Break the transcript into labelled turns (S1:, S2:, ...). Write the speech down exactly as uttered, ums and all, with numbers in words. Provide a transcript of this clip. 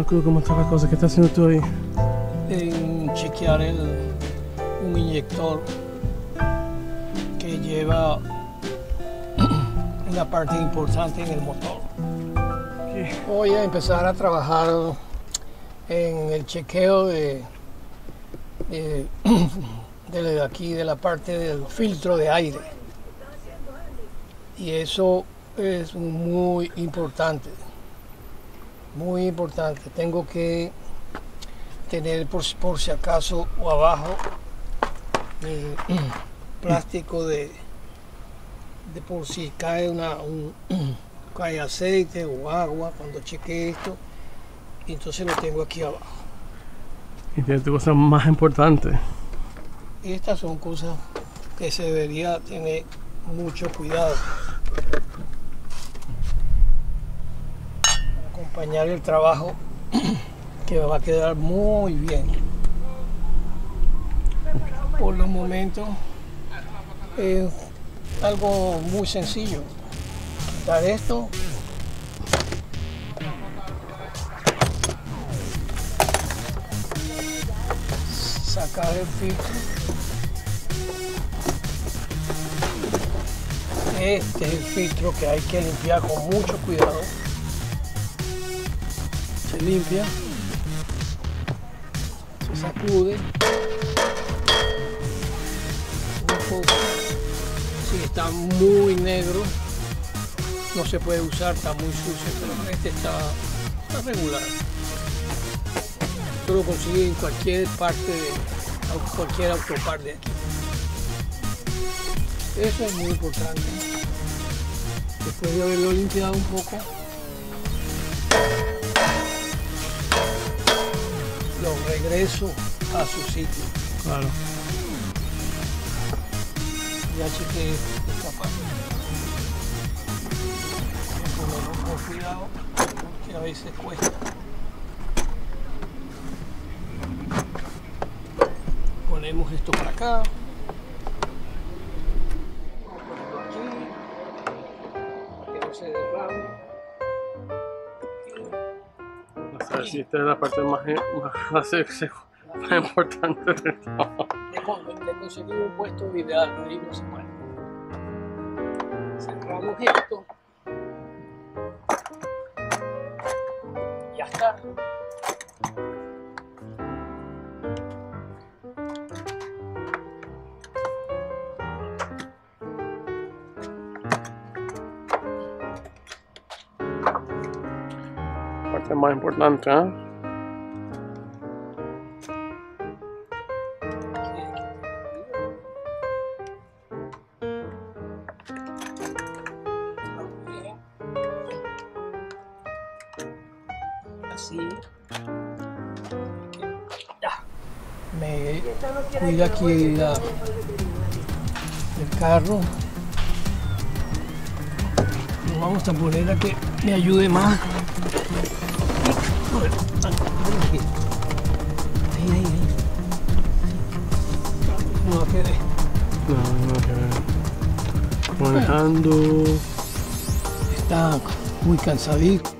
S1: Cruz, ¿cómo está la cosa? ¿Qué estás haciendo tú ahí?
S2: En chequear el, un inyector que lleva una parte importante en el motor.
S1: ¿Qué?
S2: Voy a empezar a trabajar en el chequeo de, de, de aquí, de la parte del filtro de aire. Y eso es muy importante, muy importante. Tengo que tener por, por si acaso o abajo mi plástico de, de por si cae una un, cae aceite o agua cuando chequee esto, y entonces lo tengo aquí abajo.
S1: Y tienes tu cosa más importante.
S2: Y estas son cosas que se debería tener mucho cuidado. Acompañar el trabajo que va a quedar muy bien. Por los momentos es algo muy sencillo. Quitar esto, sacar el filtro. Este es el filtro que hay que limpiar con mucho cuidado. Se limpia, se sacude un poco. Si está muy negro, no se puede usar, está muy sucio, pero este está, está regular. Esto lo consigue en cualquier parte de cualquier autopar de aquí. Eso es muy importante. Después de haberlo limpiado un poco, lo regreso a su sitio.
S1: Claro.
S2: Ya chequeé esta parte. Hay que ponerlo con cuidado porque a veces cuesta. Ponemos esto para acá. Se derrame.
S1: No sé si esta es la parte más, más, más importante de todo.
S2: Le conseguí un puesto ideal, ahí no se puede. Cerramos esto. Ya está.
S1: La parte más importante, ¿eh?
S2: Así. Ya. Me cuida aquí la, el carro. Lo vamos a poner a que me ayude más. Ahí, ahí, ahí. No quede.
S1: No, no quede. Manejando.
S2: Está muy cansadito.